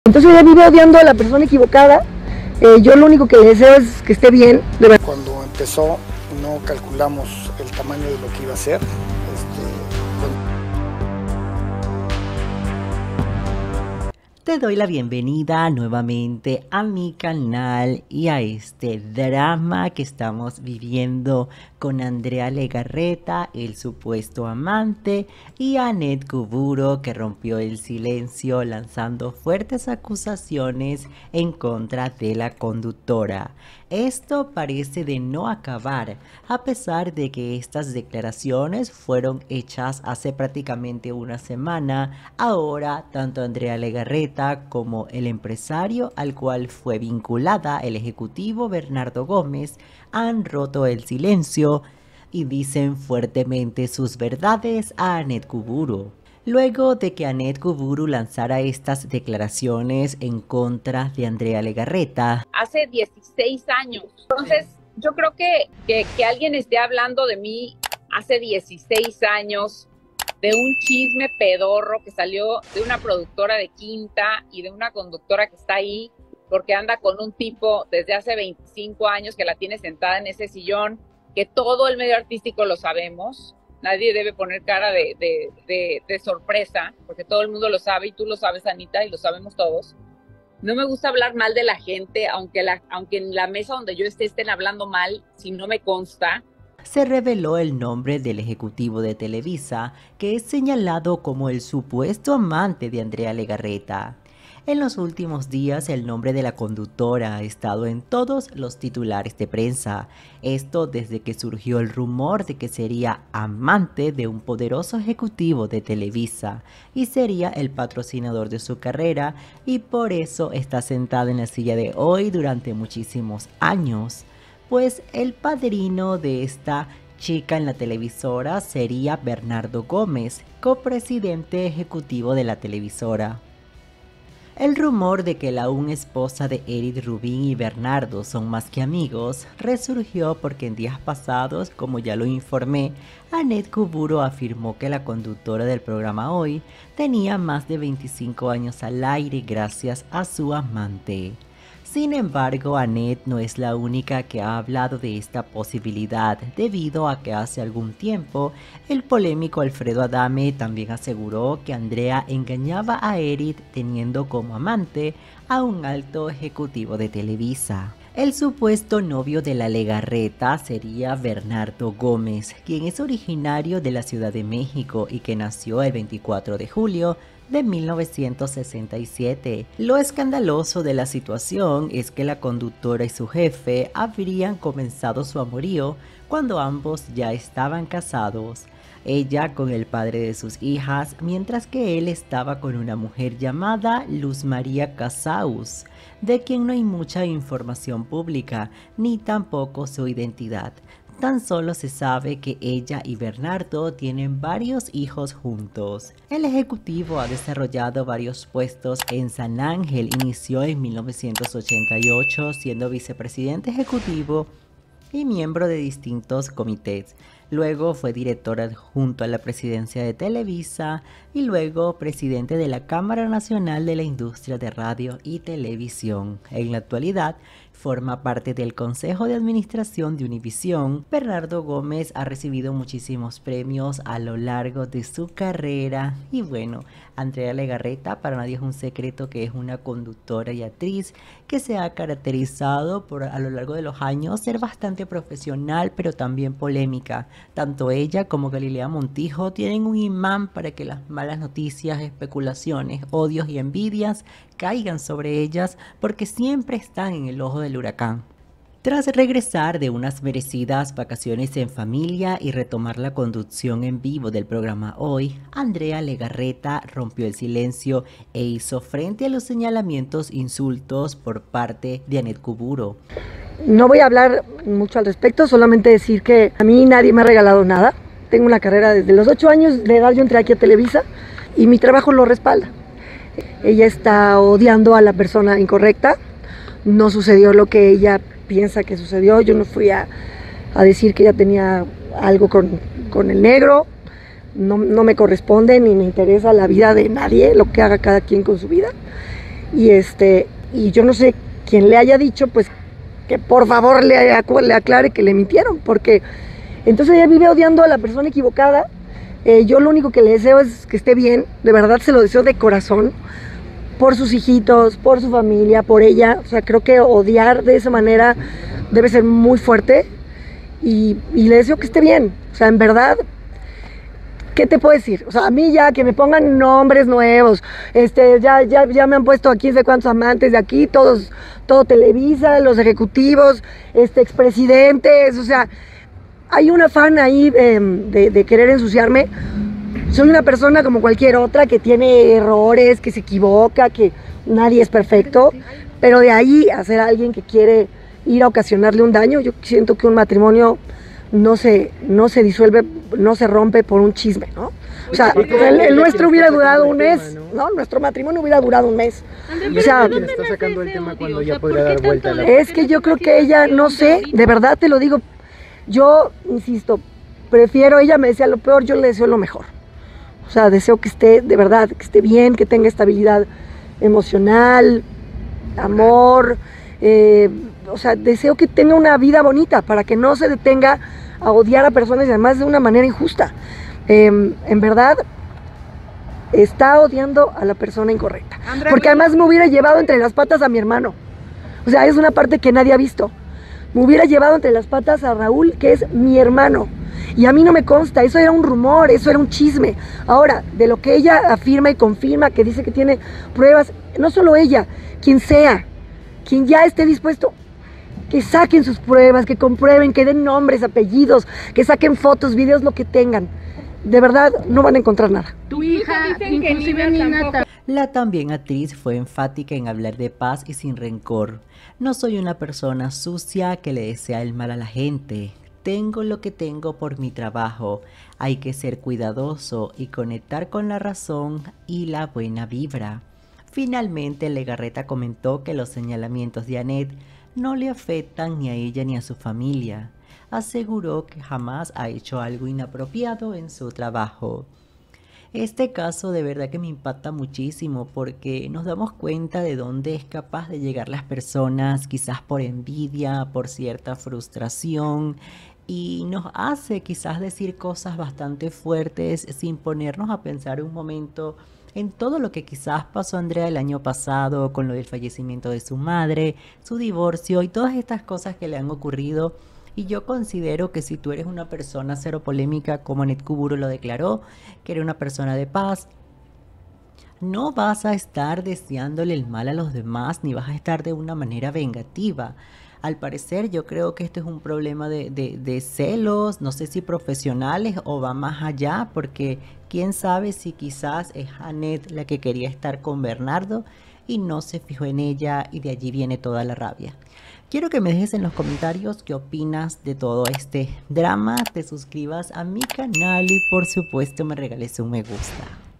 Entonces ella vive odiando a la persona equivocada. Yo lo único que le deseo es que esté bien. Cuando empezó no calculamos el tamaño de lo que iba a ser. Te doy la bienvenida nuevamente a mi canal y a este drama que estamos viviendo con Andrea Legarreta, el supuesto amante, y Annette Kuburo, que rompió el silencio lanzando fuertes acusaciones en contra de la conductora. Esto parece de no acabar, a pesar de que estas declaraciones fueron hechas hace prácticamente una semana. Ahora, tanto Andrea Legarreta como el empresario al cual fue vinculada, el ejecutivo Bernardo Gómez, han roto el silencio y dicen fuertemente sus verdades a Annette Kuburo. Luego de que Annette Kuburo lanzara estas declaraciones en contra de Andrea Legarreta. Hace 16 años. Entonces, yo creo que alguien esté hablando de mí hace 16 años, de un chisme pedorro que salió de una productora de Quinta y de una conductora que está ahí porque anda con un tipo desde hace 25 años que la tiene sentada en ese sillón, que todo el medio artístico lo sabemos. Nadie debe poner cara de sorpresa, porque todo el mundo lo sabe, y tú lo sabes, Anita, y lo sabemos todos. No me gusta hablar mal de la gente, aunque en la mesa donde yo esté estén hablando mal, si no me consta. Se reveló el nombre del ejecutivo de Televisa, que es señalado como el supuesto amante de Andrea Legarreta. En los últimos días, el nombre de la conductora ha estado en todos los titulares de prensa. Esto desde que surgió el rumor de que sería amante de un poderoso ejecutivo de Televisa y sería el patrocinador de su carrera, y por eso está sentada en la silla de hoy durante muchísimos años. Pues el padrino de esta chica en la televisora sería Bernardo Gómez, copresidente ejecutivo de la televisora. El rumor de que la aún esposa de Eric Rubin y Bernardo son más que amigos resurgió porque en días pasados, como ya lo informé, Annette Kuburo afirmó que la conductora del programa Hoy tenía más de 25 años al aire gracias a su amante. Sin embargo, Annette no es la única que ha hablado de esta posibilidad, debido a que hace algún tiempo el polémico Alfredo Adame también aseguró que Andrea engañaba a Eric teniendo como amante a un alto ejecutivo de Televisa. El supuesto novio de la Legarreta sería Bernardo Gómez, quien es originario de la Ciudad de México y que nació el 24 de julio de 1967. Lo escandaloso de la situación es que la conductora y su jefe habrían comenzado su amorío cuando ambos ya estaban casados. Ella con el padre de sus hijas, mientras que él estaba con una mujer llamada Luz María Casaus, de quien no hay mucha información pública, ni tampoco su identidad. Tan solo se sabe que ella y Bernardo tienen varios hijos juntos. El ejecutivo ha desarrollado varios puestos en San Ángel. Inició en 1988 siendo vicepresidente ejecutivo y miembro de distintos comités. Luego fue director adjunto a la presidencia de Televisa y luego presidente de la Cámara Nacional de la Industria de Radio y Televisión. En la actualidad forma parte del Consejo de Administración de Univisión. Bernardo Gómez ha recibido muchísimos premios a lo largo de su carrera y bueno, Andrea Legarreta para nadie es un secreto que es una conductora y actriz que se ha caracterizado por a lo largo de los años ser bastante profesional pero también polémica. Tanto ella como Galilea Montijo tienen un imán para que las malas noticias, especulaciones, odios y envidias caigan sobre ellas porque siempre están en el ojo del huracán. Tras regresar de unas merecidas vacaciones en familia y retomar la conducción en vivo del programa Hoy, Andrea Legarreta rompió el silencio e hizo frente a los señalamientos e insultos por parte de Annette Kuburo. No voy a hablar mucho al respecto, solamente decir que a mí nadie me ha regalado nada. Tengo una carrera desde los 8 años de edad, yo entré aquí a Televisa y mi trabajo lo respalda. Ella está odiando a la persona incorrecta, no sucedió lo que ella piensa que sucedió, yo no fui a decir que ella tenía algo con el negro, no me corresponde ni me interesa la vida de nadie, lo que haga cada quien con su vida. y yo no sé quién le haya dicho, pues que por favor le aclare que le mintieron, porque entonces ella vive odiando a la persona equivocada. Yo lo único que le deseo es que esté bien, de verdad se lo deseo de corazón, por sus hijitos, por su familia, por ella. O sea, creo que odiar de esa manera debe ser muy fuerte y le deseo que esté bien. O sea, en verdad, ¿qué te puedo decir? O sea, a mí ya que me pongan nombres nuevos, ya me han puesto a 15 cuantos amantes de aquí, todo Televisa, los ejecutivos, expresidentes, o sea, hay un afán ahí de querer ensuciarme. Soy una persona como cualquier otra que tiene errores, que se equivoca, que nadie es perfecto, pero de ahí a ser alguien que quiere ir a ocasionarle un daño, yo siento que un matrimonio no se disuelve, no se rompe por un chisme, ¿no? O sea, el nuestro hubiera durado un mes, ¿no? Nuestro matrimonio hubiera durado un mes. O sea, ¿quién está sacando el tema cuando ya podría dar vuelta a la... Es que yo creo que ella, no sé, de verdad te lo digo, yo insisto, prefiero, ella me decía lo peor, yo le deseo lo mejor. O sea, deseo que esté, de verdad, que esté bien, que tenga estabilidad emocional, amor, o sea, deseo que tenga una vida bonita para que no se detenga a odiar a personas y además de una manera injusta. En verdad, está odiando a la persona incorrecta. Porque además me hubiera llevado entre las patas a mi hermano. O sea, es una parte que nadie ha visto. Me hubiera llevado entre las patas a Raúl, que es mi hermano. Y a mí no me consta, eso era un rumor, eso era un chisme. Ahora, de lo que ella afirma y confirma, que dice que tiene pruebas, no solo ella, quien sea, quien ya esté dispuesto, que saquen sus pruebas, que comprueben, que den nombres, apellidos, que saquen fotos, videos, lo que tengan. De verdad, no van a encontrar nada. Tu hija, inclusive Nina, la también actriz fue enfática en hablar de paz y sin rencor. No soy una persona sucia que le desea el mal a la gente. Tengo lo que tengo por mi trabajo. Hay que ser cuidadoso y conectar con la razón y la buena vibra. Finalmente, Legarreta comentó que los señalamientos de Annette no le afectan ni a ella ni a su familia. Aseguró que jamás ha hecho algo inapropiado en su trabajo. Este caso de verdad que me impacta muchísimo porque nos damos cuenta de dónde es capaz de llegar las personas, quizás por envidia, por cierta frustración, y nos hace quizás decir cosas bastante fuertes sin ponernos a pensar un momento en todo lo que quizás pasó Andrea el año pasado con lo del fallecimiento de su madre, su divorcio y todas estas cosas que le han ocurrido. Y yo considero que si tú eres una persona cero polémica, como Annette Kuburu lo declaró, que eres una persona de paz, no vas a estar deseándole el mal a los demás, ni vas a estar de una manera vengativa. Al parecer yo creo que esto es un problema de celos, no sé si profesionales o va más allá, porque quién sabe si quizás es Annette la que quería estar con Bernardo y no se fijó en ella y de allí viene toda la rabia. Quiero que me dejes en los comentarios qué opinas de todo este drama, te suscribas a mi canal y por supuesto me regales un me gusta.